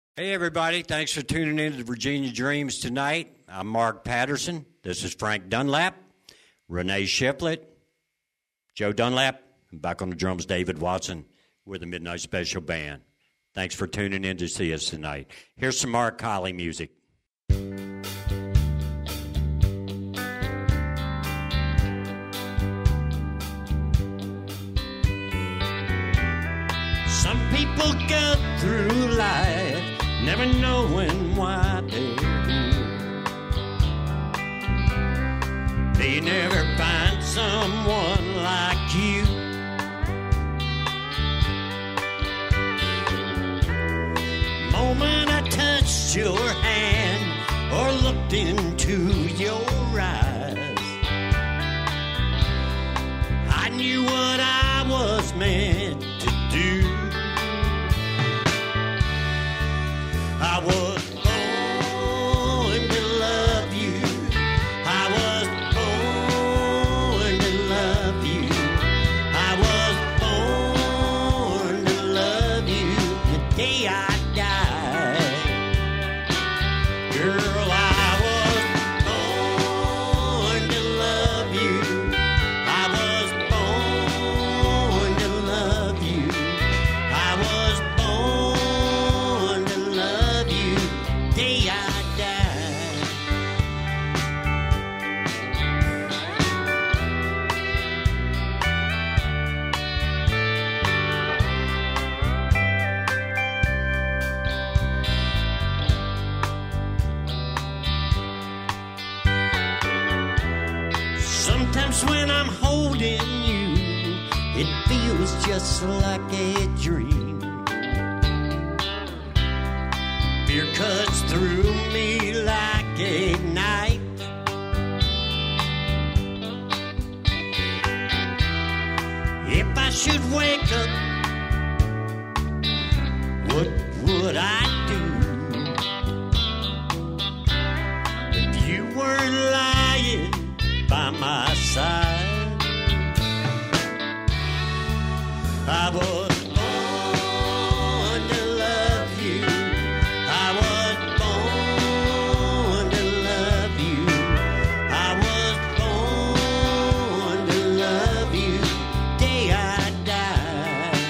Hey, everybody. Thanks for tuning in to Virginia Dreams tonight. I'm Mark Patterson. This is Frank Dunlap, Renee Shiplet, Joe Dunlap, and back on the drums, David Watson. We're the Midnight Special Band. Thanks for tuning in to see us tonight. Here's some Mark Colley music. Some people go through life never knowing why they're here. They never find someone like you. Moment I touched your hand or looked into your eyes, I knew what I was meant to do. I was born to love you. I was born to love you. I was born to love you the day I died. Girl, I was born to love you. I was born to love you. I was born to love you the day I died. Sometimes when I'm holding you, it feels just like a dream. Fear cuts through me like a knife. If I should wake up, what would I do? If you weren't lying by my side, I was born to love you. I was born to love you. I was born to love you the day I died.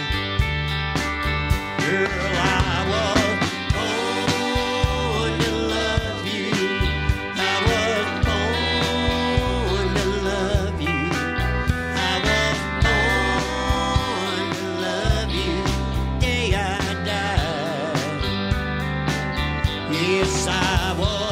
Girl, I was born to love you. I was born to love you. I was born to love you the day I died. Yes, I was.